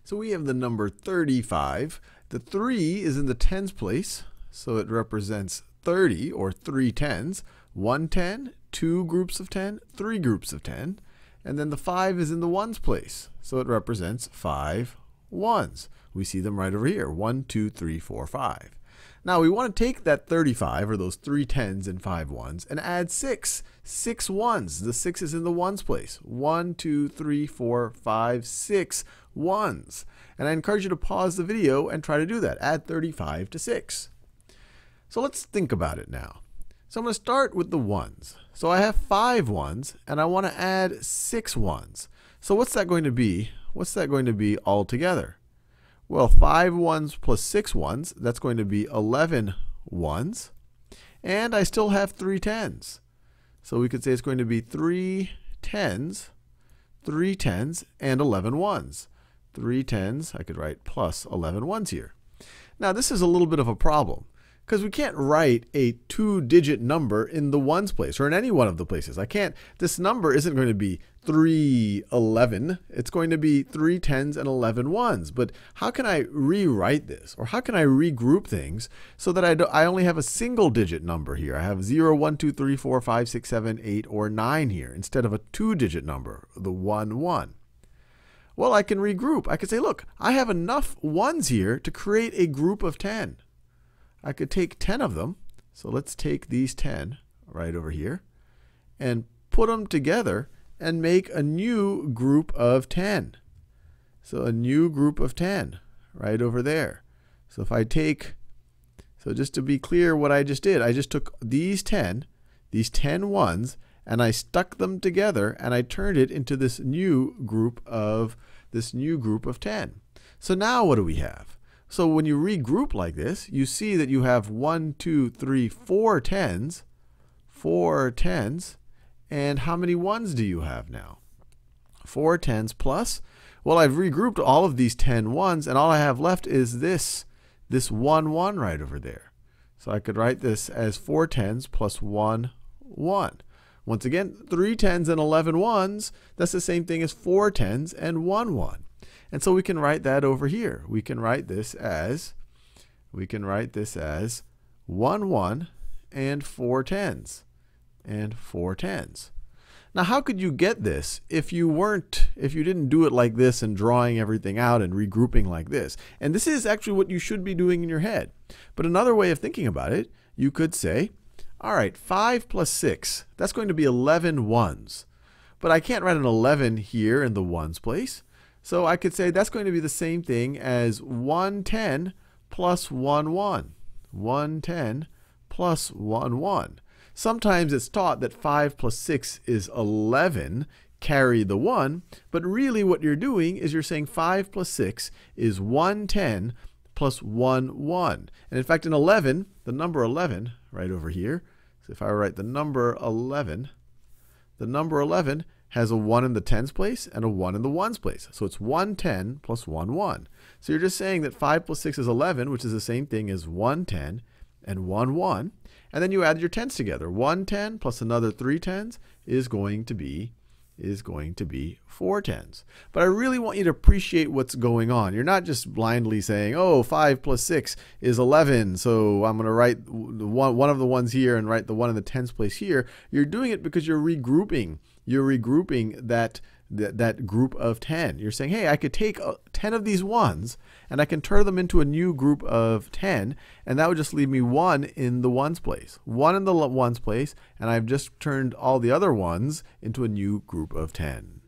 So we have the number 35. The 3 is in the tens place, so it represents 30, or 3 tens. 1 10, 2 groups of 10, 3 groups of 10. And then the 5 is in the ones place, so it represents 5 ones. We see them right over here, 1, 2, 3, 4, 5. Now we want to take that 35, or those 3 tens and 5 ones, and add 6 ones. The 6 is in the ones place. 1, 2, 3, 4, 5, 6 ones. And I encourage you to pause the video and try to do that. Add 35 to 6. So let's think about it now. So I'm going to start with the ones. So I have 5 ones, and I want to add 6 ones. So what's that going to be? What's that going to be altogether? Well, 5 ones plus 6 ones, that's going to be 11 ones. And I still have 3 tens. So we could say it's going to be 3 tens, and 11 ones. 3 tens, I could write plus 11 ones here. Now this is a little bit of a problem, because we can't write a 2-digit number in the ones place, or in any one of the places. I can't, this number isn't going to be 311. It's going to be 3 tens and 11 ones. But how can I rewrite this? Or how can I regroup things so that I only have a single digit number here? I have 0, 1, 2, 3, 4, 5, 6, 7, 8, or 9 here, instead of a 2-digit number, the 1, 1. Well, I can regroup. I could say, look, I have enough ones here to create a group of 10. I could take 10 of them. So let's take these 10 right over here and put them together and make a new group of 10. So a new group of 10 right over there. So if I take, so just to be clear what I just did, I just took these 10 ones, and I stuck them together, and I turned it into this new group of 10. So now what do we have? So when you regroup like this, you see that you have 1, 2, 3, 4 tens, and how many ones do you have now? 4 tens plus, well, I've regrouped all of these 10 ones, and all I have left is this 1, 1 right over there. So I could write this as 4 tens plus 1, 1. Once again, 3 tens and 11 ones, that's the same thing as 4 tens and 1, 1. And so we can write that over here. We can write this as 1, 1 and 4 tens. Now, how could you get this if you didn't do it like this and drawing everything out and regrouping like this? And this is actually what you should be doing in your head. But another way of thinking about it, you could say, all right, 5 plus 6, that's going to be 11 ones. But I can't write an 11 here in the ones place. So I could say that's going to be the same thing as 110 plus 1, 1. 110 plus 1, 1. Sometimes it's taught that 5 plus 6 is 11, carry the 1. But really what you're doing is you're saying 5 plus 6 is 110 plus 1, 1. And in fact, in 11, the number 11 right over here, so if I write the number 11 has a 1 in the tens place and a 1 in the ones place. So it's 110 plus 1, 1. So you're just saying that 5 plus 6 is 11, which is the same thing as 110 and 1, 1. And then you add your tens together. 110 plus another 3 tens is going to be 4 tens. But I really want you to appreciate what's going on. You're not just blindly saying, oh, 5 plus 6 is 11, so I'm going to write one of the ones here and write the 1 in the tens place here. You're doing it because you're regrouping. You're regrouping that group of 10. You're saying, hey, I could take 10 of these ones, and I can turn them into a new group of 10, and that would just leave me 1 in the ones place. 1 in the ones place, and I've just turned all the other ones into a new group of 10.